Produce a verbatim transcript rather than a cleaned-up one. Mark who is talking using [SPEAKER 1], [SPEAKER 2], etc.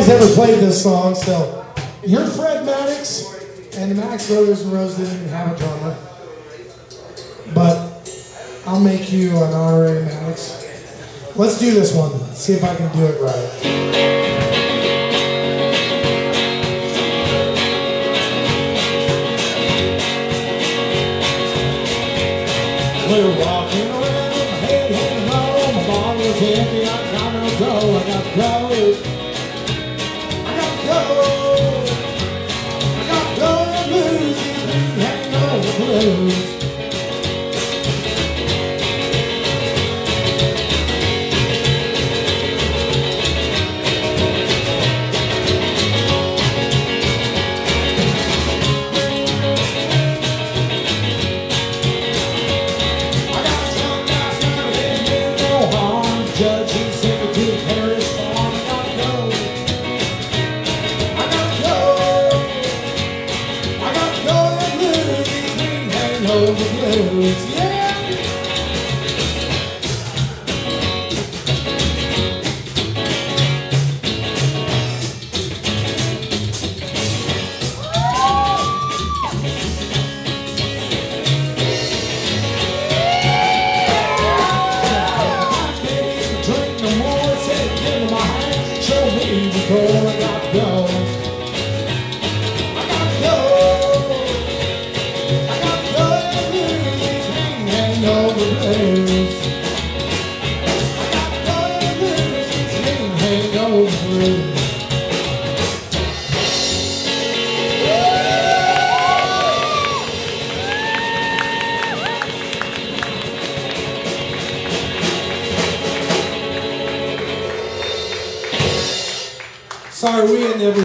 [SPEAKER 1] nobody's ever played this song, so you're Fred Maddox, and the Maddox Brothers and Rose didn't even have a drummer. But I'll make you an honorary Maddox. Let's do this one. See if I can do it right. We're walking around, my head hanging low, my bottle is empty, I gotta go, I gotta go. I gotta go. I gotta go and lose these big hangover blues. Judge, he sent me to the Paris farm. I gotta go. I gotta go. I gotta go and lose these green hangover blues. Yeah. Before I gotta go, I gotta go, I gotta go and lose these green hangover blues. I gotta go and lose these green hangover blues. Sorry, we ain't never